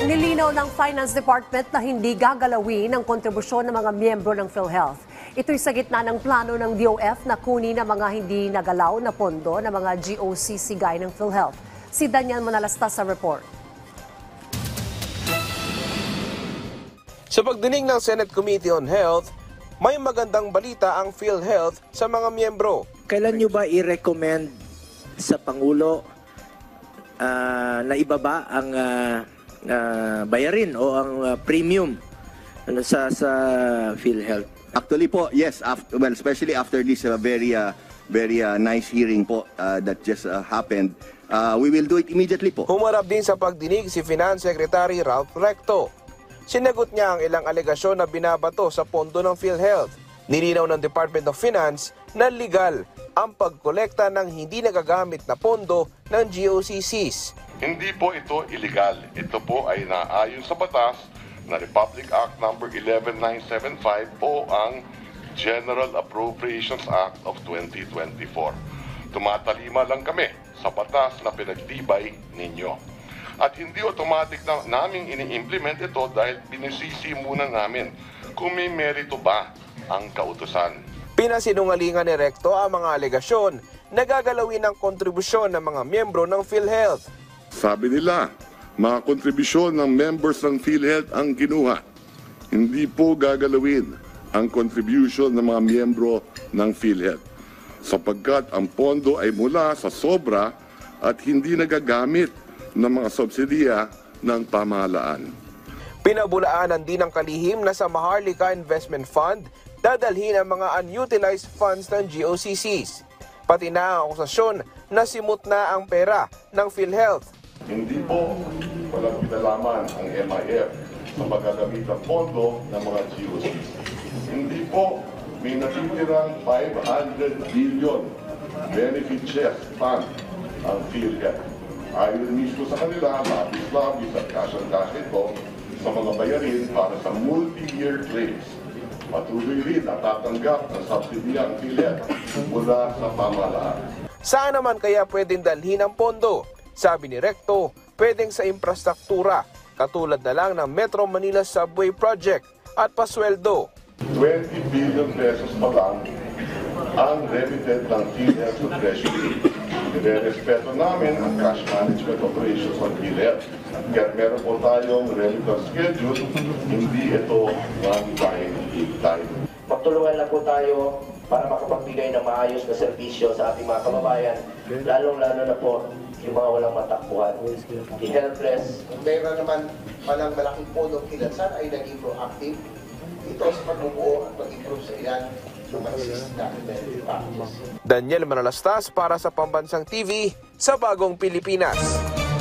Nilinaw ng Finance Department na hindi gagalawin ang kontribusyon ng mga miyembro ng PhilHealth. Ito'y sa gitna ng plano ng DOF na kunin ang mga hindi nagalaw na pondo ng mga GOCC gaya ng PhilHealth. Si Daniel Manalastas sa report. Sa pagdinig ng Senate Committee on Health, may magandang balita ang PhilHealth sa mga miyembro. Kailan nyo ba i-recommend sa Pangulo na ibaba ang bayarin o ang premium sa PhilHealth? Actually po, yes. Especially after this very nice hearing po that just happened, we will do it immediately po. Humarap din sa pagdinig si Finance Secretary Ralph Recto. Sinagot niya ang ilang alegasyon na binabato sa pondo ng PhilHealth. Nilinaw ng Department of Finance na legal ang pagkolekta ng hindi nagagamit na pondo ng GOCCs. Hindi po ito illegal. Ito po ay naayon sa batas na Republic Act No. 11975 o ang General Appropriations Act of 2024. Tumatalima lang kami sa batas na pinagtibay ninyo. At hindi automatic na naming ini-implement ito dahil binisisi muna namin kung may merito ba ang kautusan. Pinasinungalingan ni Recto ang mga alegasyon na gagalawin ang kontribusyon ng mga miyembro ng PhilHealth. Sabi nila, mga kontribusyon ng members ng PhilHealth ang kinuha. Hindi po gagalawin ang contribution ng mga miyembro ng PhilHealth sapagkat ang pondo ay mula sa sobra at hindi nagagamit ng mga subsidiya ng pamahalaan. Pinabulaanan din ng kalihim na sa Maharlika Investment Fund dadalhin ang mga unutilized funds ng GOCCs. Pati na ang akusasyon na simut na ang pera ng PhilHealth. Hindi po walang pinalaman ang MIF sa paggagamit ng pondo ng mga GOCs. Hindi po may natitirang 500 billion benefit chest fund ang PhilHealth. Ayon mismo sa kanila, labis at cash ito sa mga bayarin para sa multi-year claims. Patuloy rin at tatanggap ng subsidiya ang PhilHealth mula sa pamahalaan. Saan naman kaya pwedeng dalhin ang pondo? Sabi ni Recto, pwedeng sa infrastruktura, katulad na lang ng Metro Manila Subway Project at pasweldo. 20 billion pesos pa lang ang remitted ng PhilHealth sa Treasury. Nire-respeto namin ang cash management operations ng PhilHealth. Kaya meron po tayong remittance schedule, hindi ito one-time, big-time. Magtulungan lang po tayo para makapagbigay ng maayos na serbisyo sa ating mga kababayan, lalong-lalo na po yung mga walang matakbuhan, the helpless. Meron naman palang malaking punong kilansan ay naging proactive. Ito sa pagbubuo at pag-improve sa ilan ng mag-assist natin benefit practice. Daniel Manalastas para sa Pambansang TV sa Bagong Pilipinas.